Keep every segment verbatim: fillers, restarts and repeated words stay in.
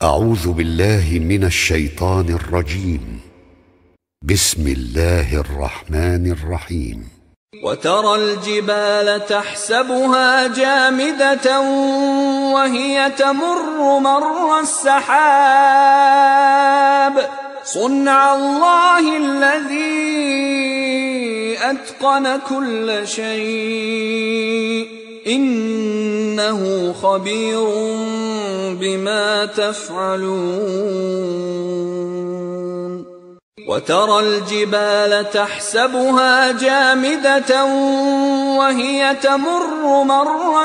أعوذ بالله من الشيطان الرجيم. بسم الله الرحمن الرحيم. وترى الجبال تحسبها جامدة وهي تمر مر السحاب صنع الله الذي أتقن كل شيء إنه خبير بما تفعلون. وترى الجبال تحسبها جامدة وهي تمر مر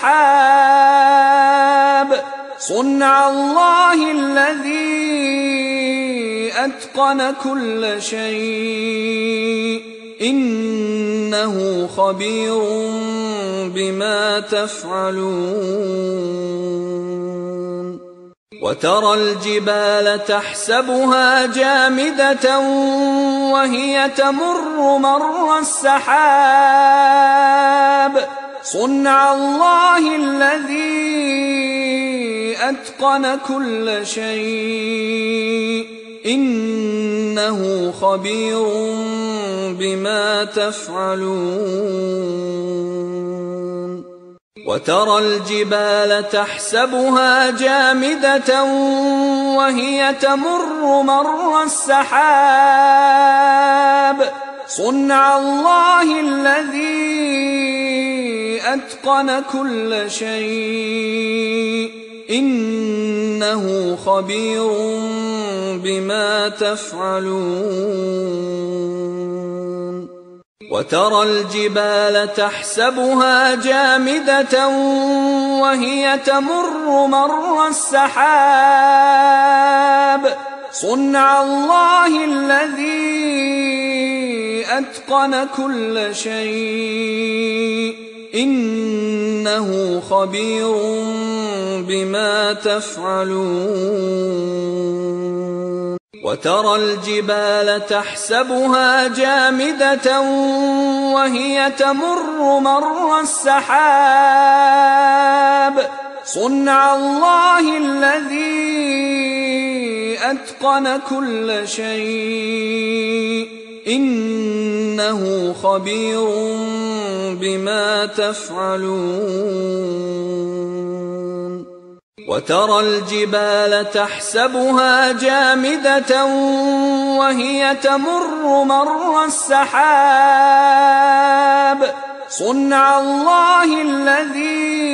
السحاب صنع الله الذي أتقن كل شيء إنه خبير بما تفعلون. وترى الجبال تحسبها جامدة وهي تمر مر السحاب صنع الله الذي أتقن كل شيء إنه خبير بما تفعلون. وترى الجبال تحسبها جامدة وهي تمر مر السحاب صنع الله الذي أتقن كل شيء إنه خبير بما تفعلون. وترى الجبال تحسبها جامدة وهي تمر مر السحاب صنع الله الذي أتقن كل شيء إنه خبير بما تفعلون. وترى الجبال تحسبها جامدة وهي تمر مر السحاب صنع الله الذي أتقن كل شيء إنه خبير بما تفعلون. وترى الجبال تحسبها جامدة وهي تمر مر السحاب صنع الله الذي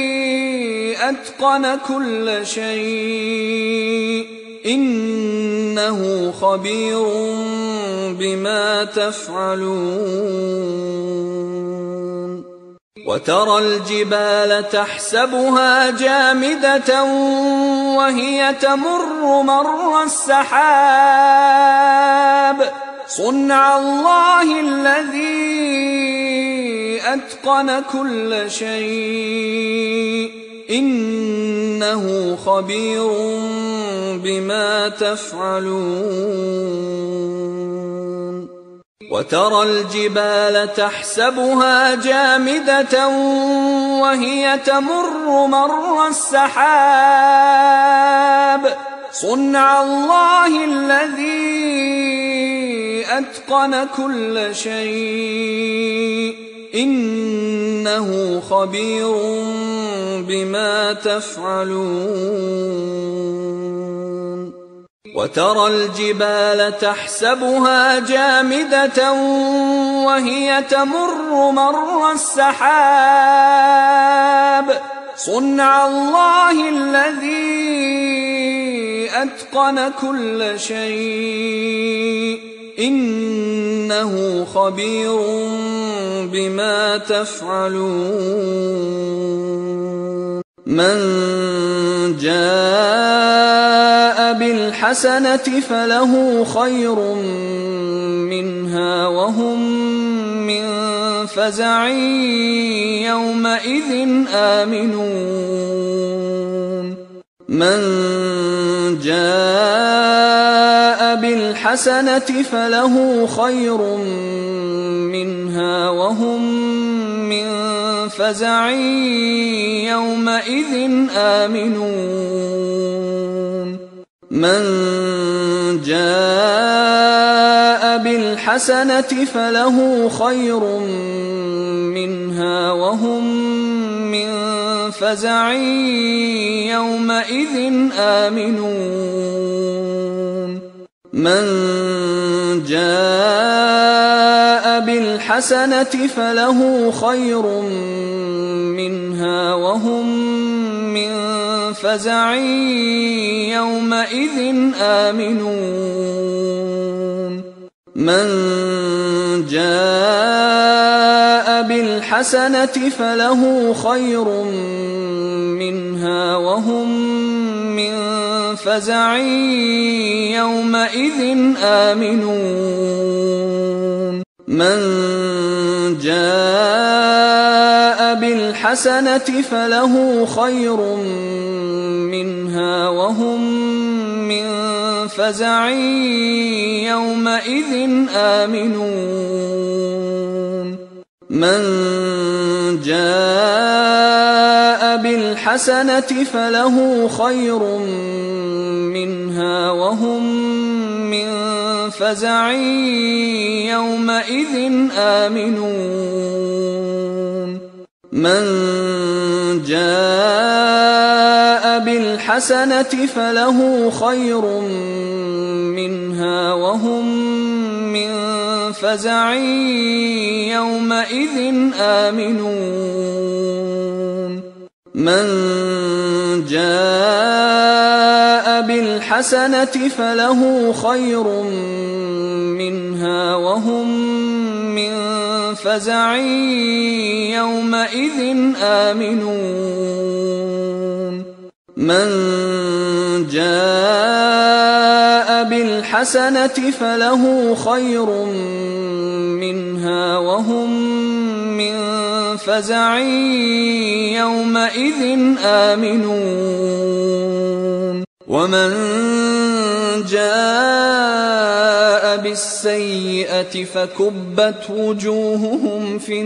أتقن كل شيء إنه خبير بما تفعلون. وترى الجبال تحسبها جامدة وهي تمر مر السحاب صنع الله الذي أتقن كل شيء إنه خبير بما تفعلون. وترى الجبال تحسبها جامدة وهي تمر مر السحاب صنع الله الذي أتقن كل شيء إنه خبير بما تفعلون. وترى الجبال تحسبها جامدة وهي تمر مر السحاب صنع الله الذي أتقن كل شيء إنه خبير بما تفعلون. من جاء بالحسنة فله خير منها وهم من فزع يومئذ آمنون. من جاء بالحسنة فله خير منها وهم من فزع يومئذ آمنون من جاء بالحسنة فله خير منها وهم من فزع يومئذ آمنون من جاء بالحسنة فله خير منها وهم من فزع يومئذ آمنون من جاء بالحسنة فله خير منها وهم من فزع يومئذ آمنون من جاء بالحسنة فله خير منها وهم من فزع يومئذ آمنون من جاء بالحسنة فله خير منها وهم من فزع يومئذ آمنون من جاء بالحسنة فله خير منها وهم من فزع يومئذ آمنون من جاء بالحسنة فله خير منها وهم من فزع يومئذ آمنون من جاء بالحسنة فله خير منها وهم من فزع يومئذ آمنون ومن جاء بالسيئة فكبت وجوههم في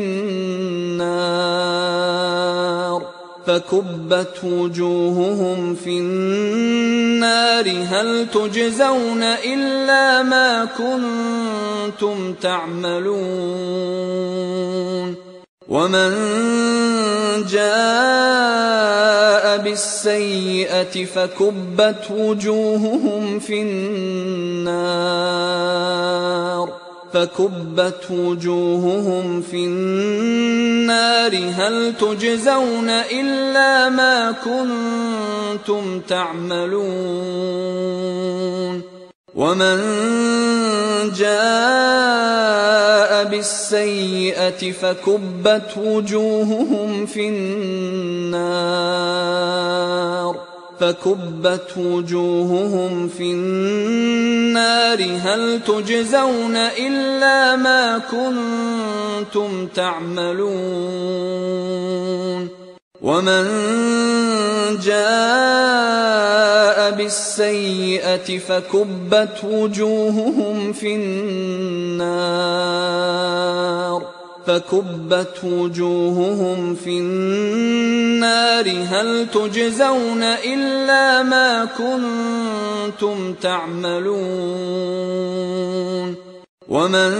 النار فكبت وجوههم في النار هل تجزون إلا ما كنتم تعملون ومن جاء بالسيئة فكبت وجوههم في النار فكبت وجوههم في النار هل تجزون إلا ما كنتم تعملون ومن جاء بالسيئة فكبت وجوههم في النار فكبت وجوههم في النار هل تجزون إلا ما كنتم تعملون ومن جاء بالسيئة فكبت وجوههم في النار فكبت وجوههم في النار هل تجزون إلا ما كنتم تعملون ومن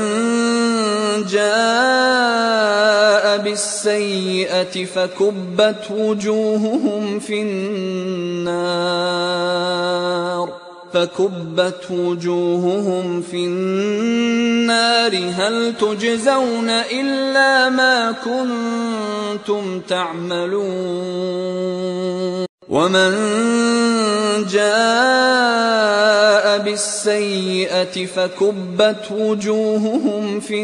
جاء بالسيئة فكبت وجوههم في النار فكبت وجوههم في النار هل تجزون إلا ما كنتم تعملون ومن جاء بالسيئة فكبت وجوههم في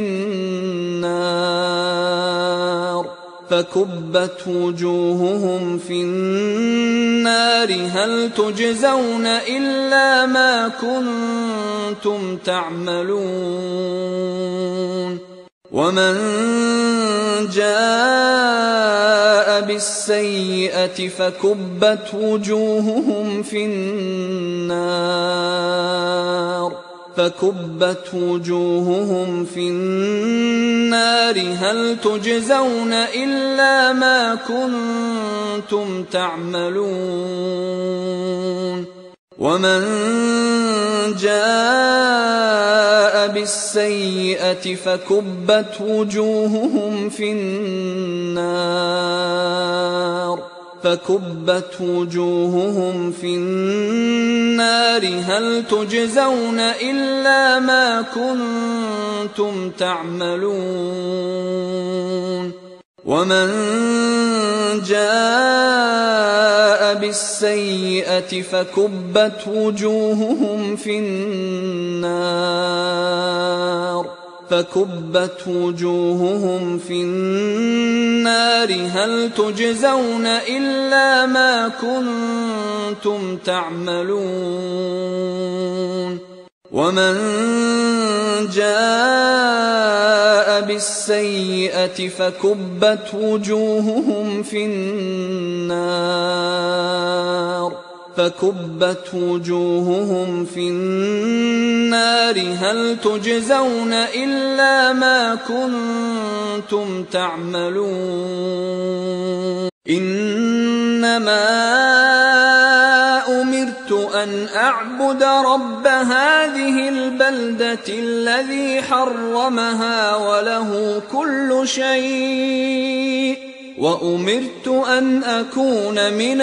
النار فكبت وجوههم في النار هل تجزون إلا ما كنتم تعملون ومن جاء بالسيئة فكبت وجوههم في النار فكبت وجوههم في النار هل تجزون إلا ما كنتم تعملون ومن جاء بالسيئة فكبت وجوههم في النار فكبت وجوههم في النار هل تجزون إلا ما كنتم تعملون ومن جاء بالسيئة فكبت وجوههم في النار فكبت وجوههم في النار هل تجزون إلا ما كنتم تعملون ومن جاء بالسيئة فكبت وجوههم في النار فكبت وجوههم في النار هل تجزون إلا ما كنتم تعملون إنما أمرت أن أعبد رب هذه البلدة الذي حرمها وله كل شيء وأمرت أن أكون من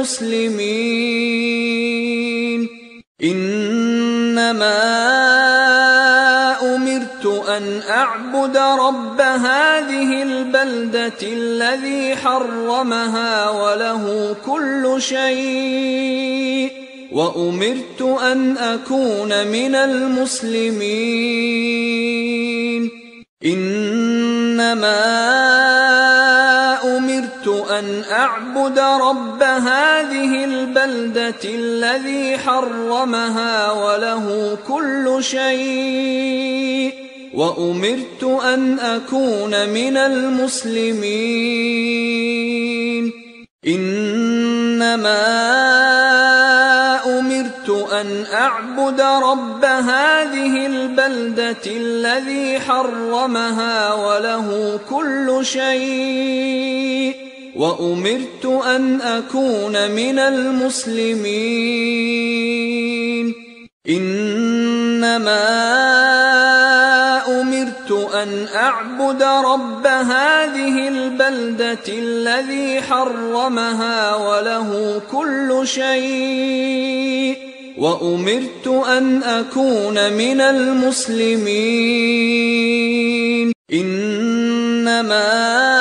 المسلمين إنما أمرت أن أعبد رب هذه البلدة الذي حرمها وله كل شيء وأمرت أن أكون من المسلمين إنما أمرت أن أعبد رب هذه البلدة الذي حرمها وله كل شيء وأمرت أن أكون من المسلمين إنما أمرت أن أعبد رب هذه البلدة الذي حرمها وله كل شيء وأمرت أن أكون من المسلمين إنما أمرت أن أعبد رب هذه البلدة الذي حرمها وله كل شيء وأمرت أن أكون من المسلمين إنما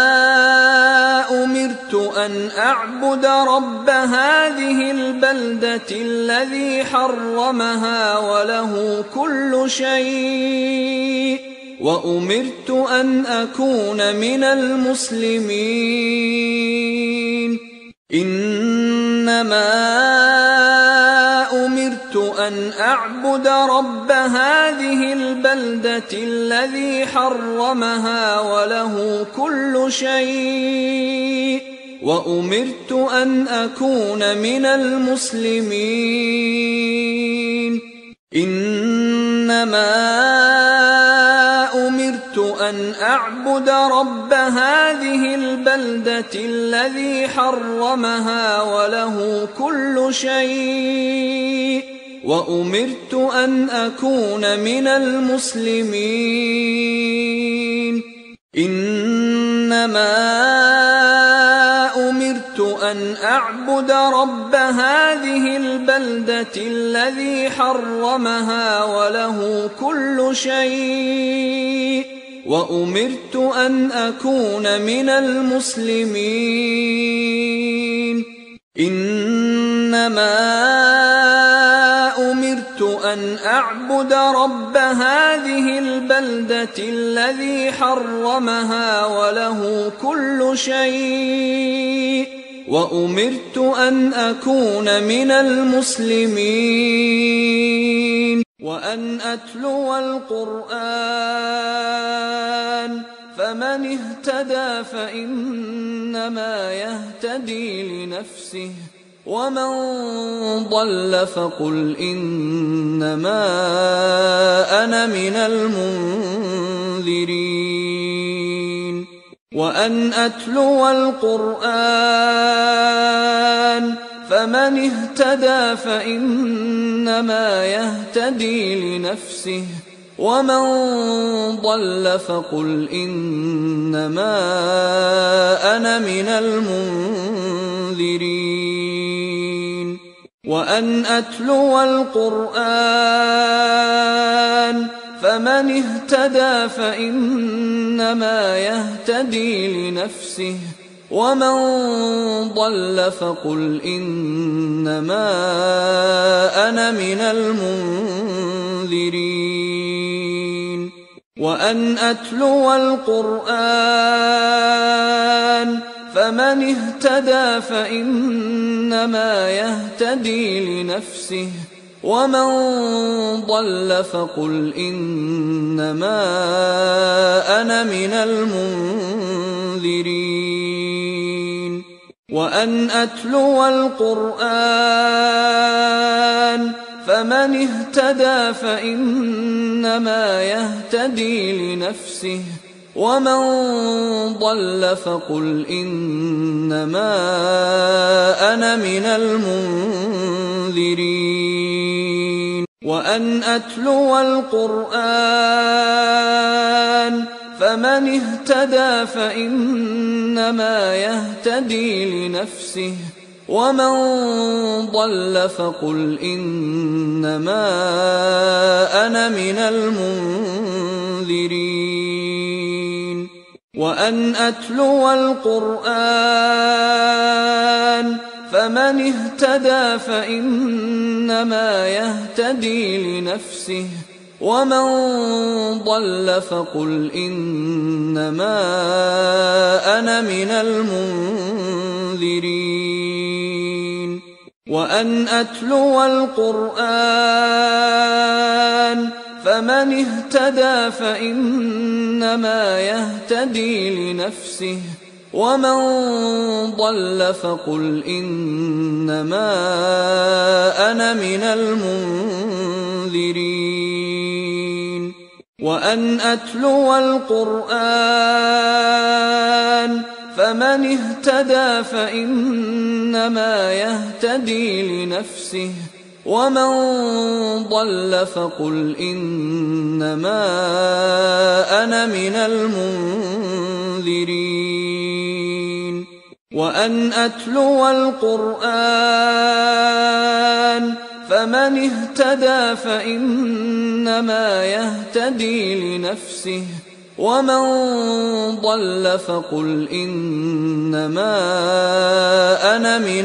أمرت أن أعبد رب هذه البلدة الذي حرمها وله كل شيء وأمرت أن أكون من المسلمين إنما أمرت أن أعبد رب هذه البلدة الذي حرمها وله كل شيء وأمرت أن أكون من المسلمين إنما أمرت أن أعبد رب هذه البلدة الذي حرمها وله كل شيء وأمرت أن أكون من المسلمين إنما أمرت أن أعبد رب هذه البلدة الذي حرمها وله كل شيء وأمرت أن أكون من المسلمين إنما أمرت أن أعبد رب هذه البلدة الذي حرمها وله كل شيء وأمرت أن أكون من المسلمين وأن أتلو القرآن فمن اهتدى فإنما يهتدي لنفسه ومن ضل فقل إنما أنا من المنذرين وأن أتلو القرآن فمن اهتدى فإنما يهتدي لنفسه ومن ضل فقل إنما أنا من المنذرين وأن أتلو القرآن فمن اهتدى فإنما يهتدي لنفسه ومن ضل فقل إنما أنا من المنذرين وأن أتلو القرآن فمن اهتدى فإنما يهتدي لنفسه ومن ضل فقل إنما أنا من المنذرين وأن أتلو القرآن فمن اهتدى فإنما يهتدي لنفسه ومن ضل فقل إنما أنا من المنذرين وأن أتلو القرآن فمن اهتدى فإنما يهتدي لنفسه ومن ضل فقل إنما أنا من المنذرين وأن أتلو القرآن فمن اهتدى فإنما يهتدي لنفسه ومن ضل فقل إنما أنا من المنذرين وأن أتلو القرآن فمن اهتدى فإنما يهتدي لنفسه ومن ضل فقل إنما أنا من المنذرين وأن أتلو القرآن فمن اهتدى فإنما يهتدي لنفسه ومن ضل فقل إنما أنا من المنذرين وأن أتلو القرآن فمن اهتدى فإنما يهتدي لنفسه ومن ضل فقل إنما أنا من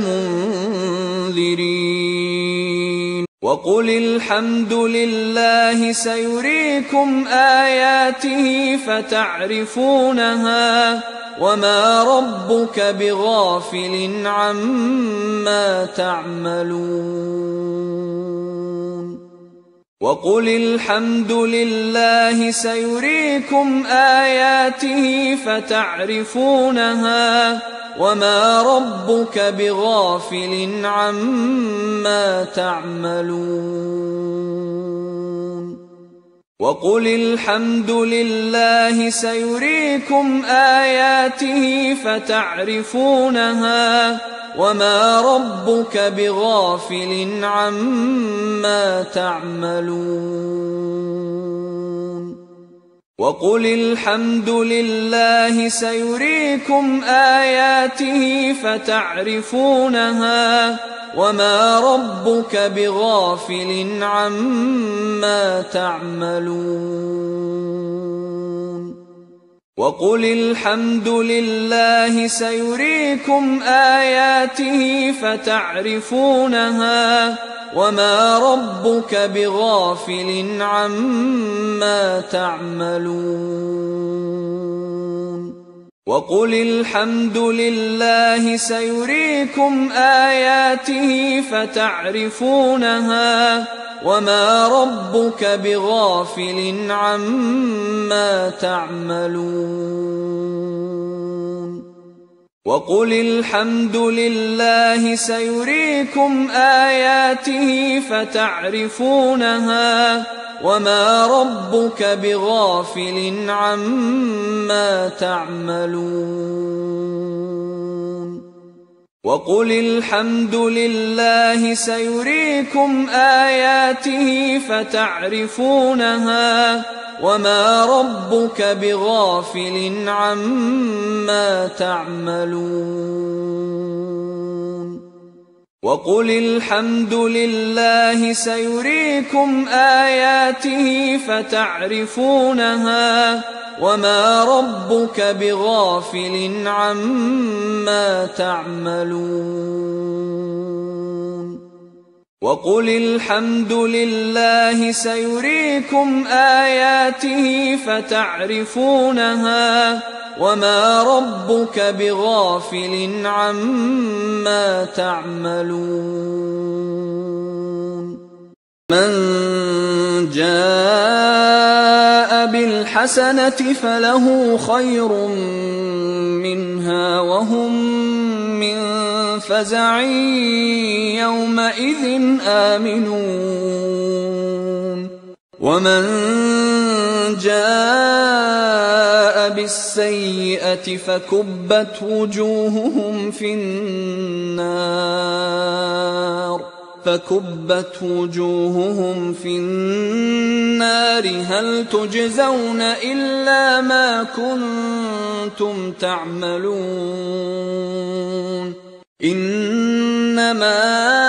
المنذرين وقل الحمد لله سيريكم آياته فتعرفونها وما ربك بغافل عما تعملون وقل الحمد لله سيريكم آياته فتعرفونها وما ربك بغافل عما تعملون وقل الحمد لله سيريكم آياته فتعرفونها وما ربك بغافل عما تعملون وقل الحمد لله سيريكم آياته فتعرفونها وما ربك بغافل عما تعملون وقل الحمد لله سيريكم آياته فتعرفونها وما ربك بغافل عما تعملون وقل الحمد لله سيريكم آياته فتعرفونها وما ربك بغافل عما تعملون وقل الحمد لله سيريكم آياته فتعرفونها وما ربك بغافل عما تعملون وقل الحمد لله سيريكم آياته فتعرفونها وما ربك بغافل عما تعملون وقل الحمد لله سيريكم آياته فتعرفونها وما ربك بغافل عما تعملون وقل الحمد لله سيريكم آياته فتعرفونها وما ربك بغافل عما تعملون من جاء بالحسنة فله خير منها وهم من فزع يومئذ آمنون ومن جاء بالسيئة فكبت وجوههم في النار فكبت وجوههم في النار هل تجزون إلا ما كنتم تعملون إنما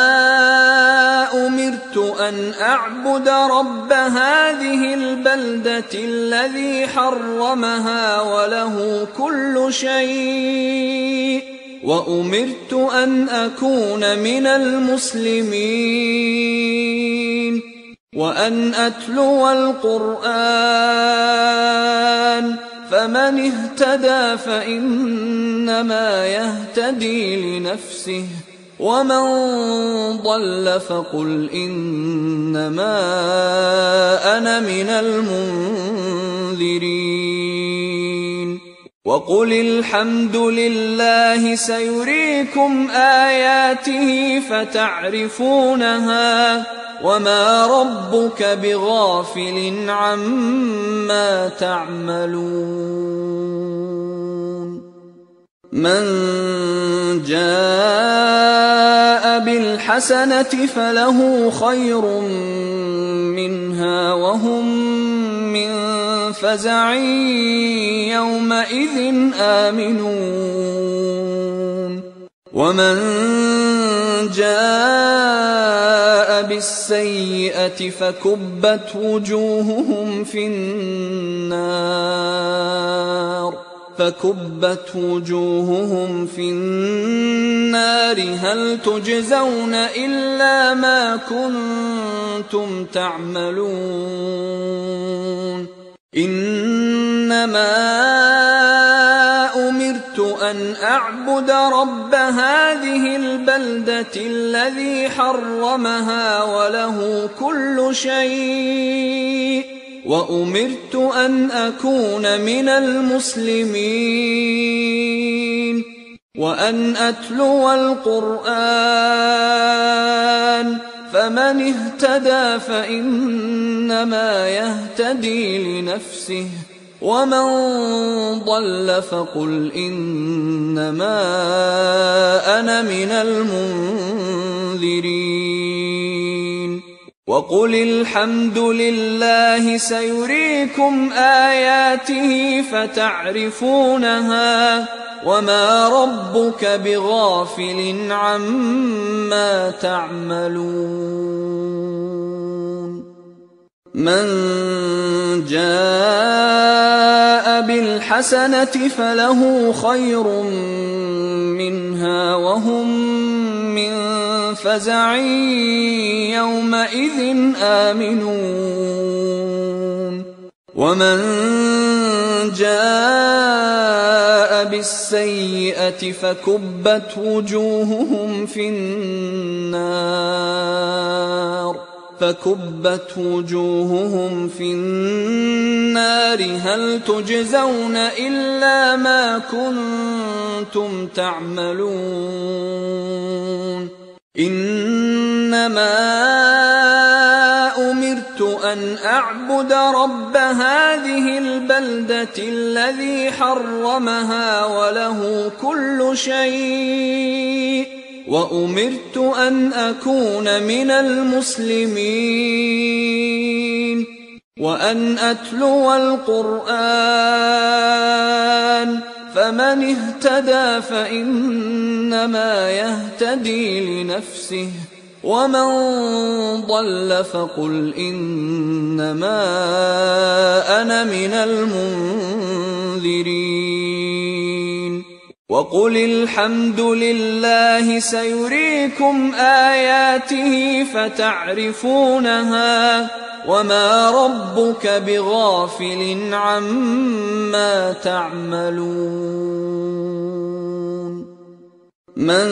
أمرت أن أعبد رب هذه البلدة الذي حرمها وله كل شيء وأمرت أن أكون من المسلمين وأن أتلو القرآن فمن اهتدى فإنما يهتدي لنفسه ومن ضل فقل إنما أنا من المنذرين وقل الحمد لله سيريكم آياته فتعرفونها وما ربك بغافل عما تعملون من جاء بالحسنة فله خير منها وهم من فزع يومئذ آمنون ومن جاء بالسيئة فكبت وجوههم في النار فكبت وجوههم في النار هل تجزون إلا ما كنتم تعملون إنما أمرت أن أعبد رب هذه البلدة الذي حرمها وله كل شيء وأمرت أن أكون من المسلمين وأن أتلو القرآن فمن اهتدى فإنما يهتدي لنفسه ومن ضل فقل إنما أنا من المنذرين وقل الحمد لله سيريكم آياته فتعرفونها وما ربك بغافل عما تعملون من جاء بالحسنة فله خير منها وهم من فزع يومئذ آمنون ومن جاء بالسيئة فكبت وجوههم في النار فكبت وجوههم في النار هل تجزون إلا ما كنتم تعملون إنما أمرت أن أعبد رب هذه البلدة الذي حرمها وله كل شيء وأمرت أن أكون من المسلمين وأن أتلو القرآن فمن اهتدى فإنما يهتدي لنفسه ومن ضل فقل إنما أنا من المنذرين وقل الحمد لله سيريكم آياته فتعرفونها وما ربك بغافل عما تعملون من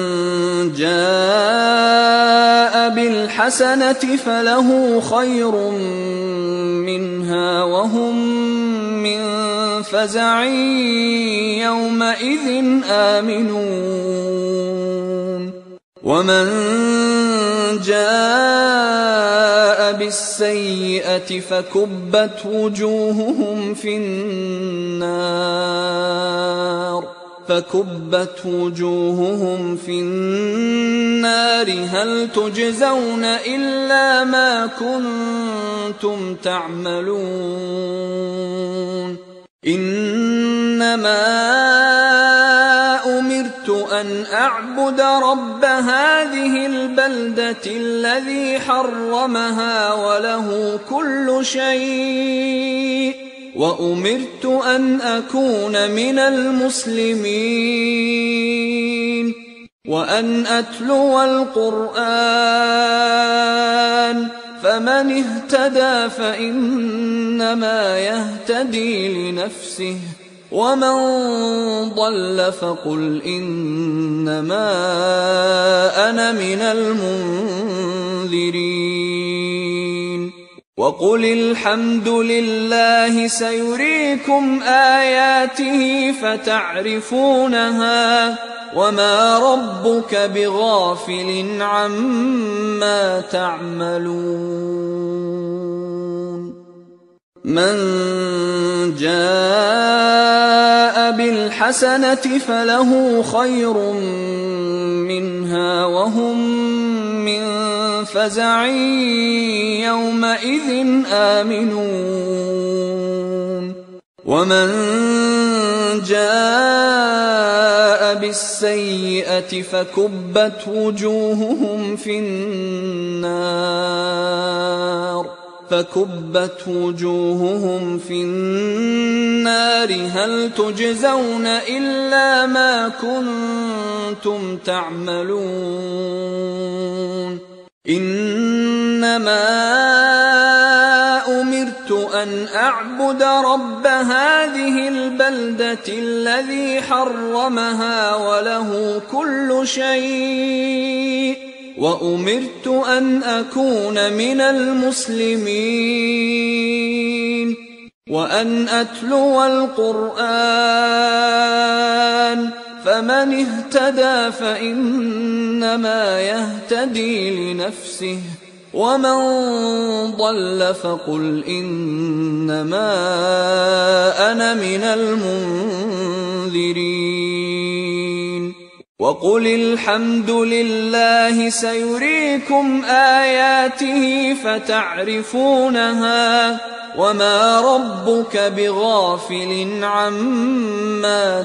جاء بالحسنة فله خير منها وهم من فزع يومئذ آمنون ومن جاء بالسيئة فكبت وجوههم في النار فكبت وجوههم في النار هل تجزون إلا ما كنتم تعملون إنما أمرت أن أعبد رب هذه البلدة الذي حرمها وله كل شيء وأمرت أن أكون من المسلمين وأن أتلو القرآن فمن اهتدى فإنما يهتدي لنفسه ومن ضل فقل إنما أنا من المنذرين وقل الحمد لله سيريكم آياته فتعرفونها وما ربك بغافل عما تعملون من جاء بالحسنة فله خير منها وهم من فزع يومئذ آمنون ومن جاء بالسيئة فكبت وجوههم في النار فكبت وجوههم في النار هل تجزون إلا ما كنتم تعملون إنما أمرت أن أعبد رب هذه البلدة الذي حرمها وله كل شيء وأمرت أن أكون من المسلمين وأن أتلو القرآن فمن اهتدى فإنما يهتدي لنفسه ومن ضل فقل إنما أنا من المنذرين وقل الحمد لله سيريكم آياته فتعرفونها وما ربك بغافل عما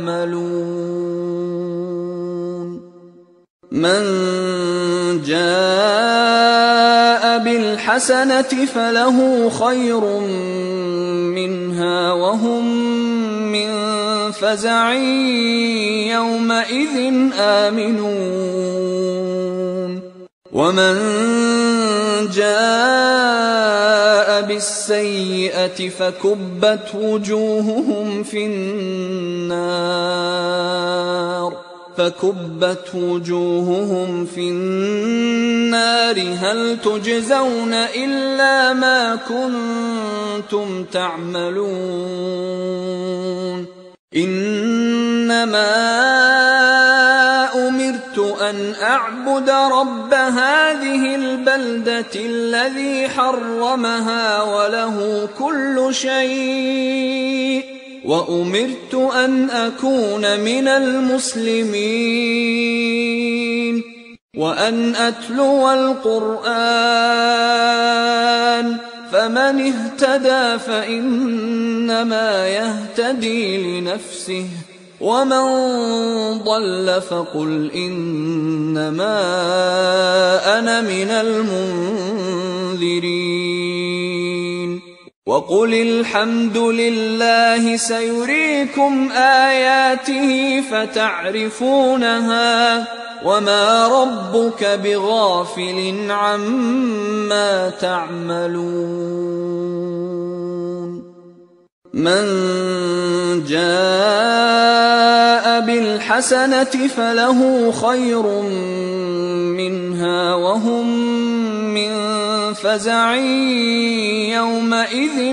تعملون من جاء بالحسنة فله خير منها وهم من فزع يومئذ آمنون ومن جاء بالسيئة فكبت وجوههم في النار فكبت وجوههم في النار هل تجزون إلا ما كنتم تعملون إنما أمرت أن أن أعبد رب هذه البلدة الذي حرمها وله كل شيء وأمرت أن أكون من المسلمين وأن أتلو القرآن فمن اهتدى فإنما يهتدي لنفسه ومن ضل فقل إنما أنا من المنذرين وقل الحمد لله سيريكم آياته فتعرفونها وما ربك بغافل عما تعملون من جاء بالحسنة فله خير منها وهم من فزع يومئذ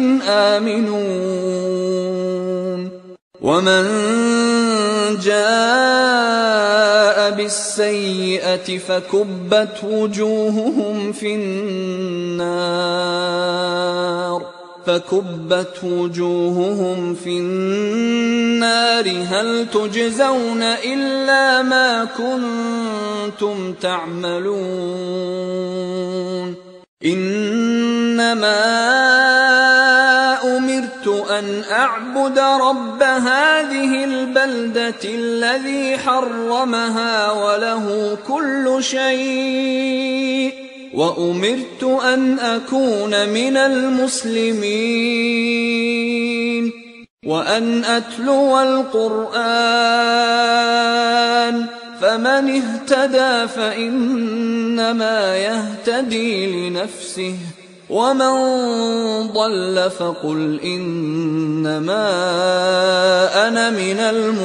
آمنون ومن جاء بالسيئة فكبت وجوههم في النار فكبت وجوههم في النار هل تجزون إلا ما كنتم تعملون إنما أمرت أن أعبد رب هذه البلدة الذي حرمها وله كل شيء وأمرت أن أكون من المسلمين وأن أتلو القرآن فمن اهتدى فإنما يهتدي لنفسه ومن ضل فقل إنما أنا من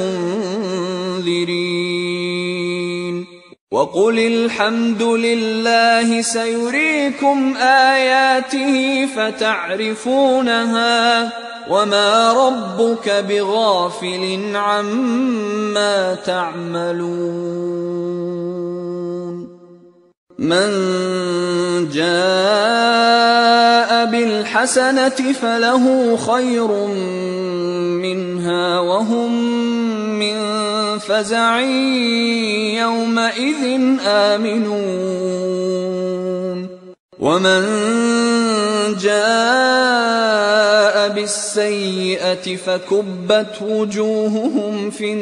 المنذرين وقل الحمد لله سيريكم آياته فتعرفونها وما ربك بغافل عما تعملون من جاء بالحسنة فله خير منها وهم من فزع يومئذ آمنون ومن جاء بالسيئة فكبت وجوههم في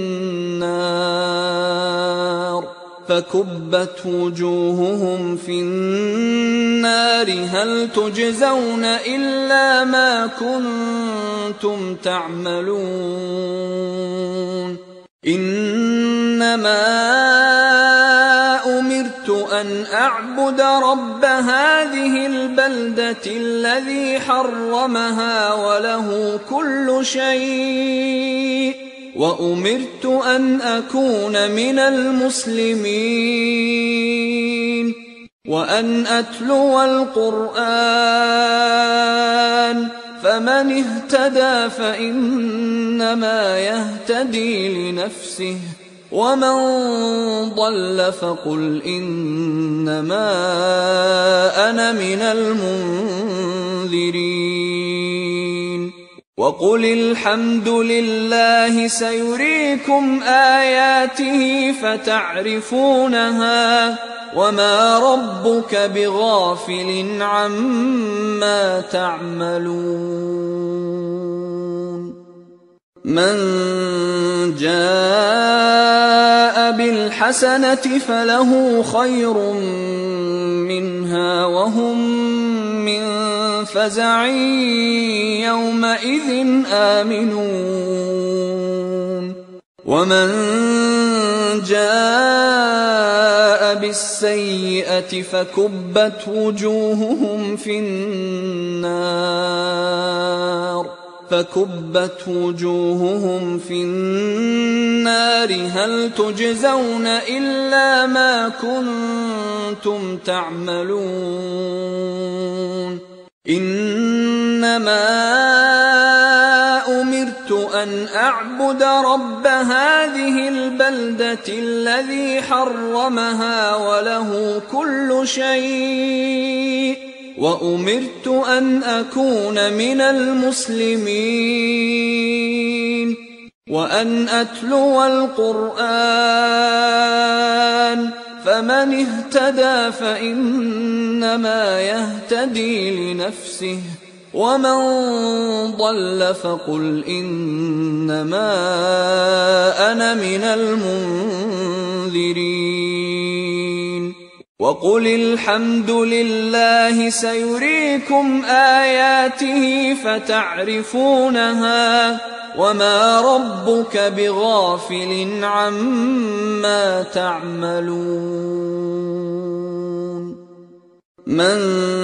النار فكبت وجوههم في النار هل تجزون إلا ما كنتم تعملون إنما أمرت أن أعبد رب هذه البلدة الذي حرمها وله كل شيء وأمرت أن أكون من المسلمين وأن أتلو القرآن فمن اهتدى فإنما يهتدي لنفسه ومن ضل فقل إنما أنا من المنذرين وقل الحمد لله سيريكم آياته فتعرفونها وما ربك بغافل عما تعملون من جاء بالحسنة فله خير منها وهم من فزع يومئذ آمنون ومن جاء بالسيئة فكبت وجوههم في النار فكبت وجوههم في النار هل تجزون إلا ما كنتم تعملون إنما أمرت أن أعبد رب هذه البلدة الذي حرمها وله كل شيء وأمرت أن أكون من المسلمين وأن أتلو القرآن فمن اهتدى فإنما يهتدي لنفسه ومن ضل فقل إنما أنا من المنذرين وقل الحمد لله سيريكم آياته فتعرفونها وما ربك بغافل عما تعملون من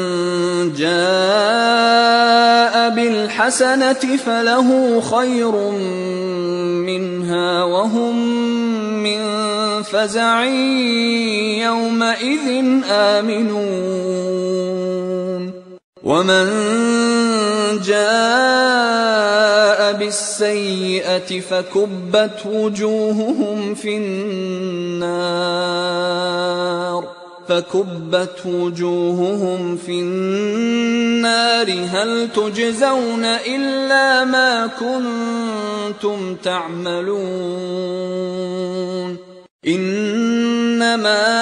جاء بالحسنة فله خير منها وهم من فزع يومئذ آمنون ومن جاء بالسيئة فكبت وجوههم في النار فكبت وجوههم في النار هل تجزون إلا ما كنتم تعملون إنما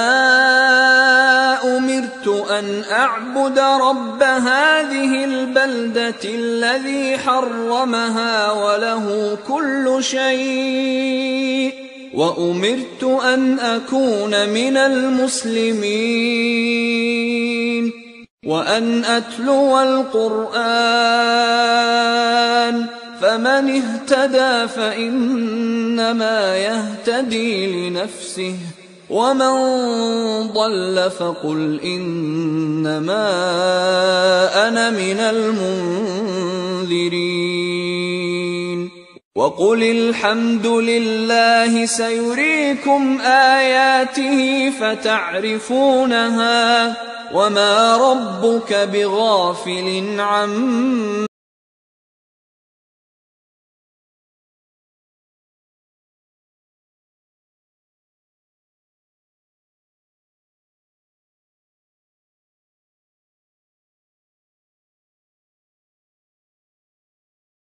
أمرت أن أعبد رب هذه البلدة الذي حرمها وله كل شيء وأمرت أن أكون من المسلمين وأن أتلو القرآن فمن اهتدى فإنما يهتدي لنفسه ومن ضل فقل إنما أنا من المنذرين وقل الحمد لله سيريكم آياته فتعرفونها وما ربك بغافل عما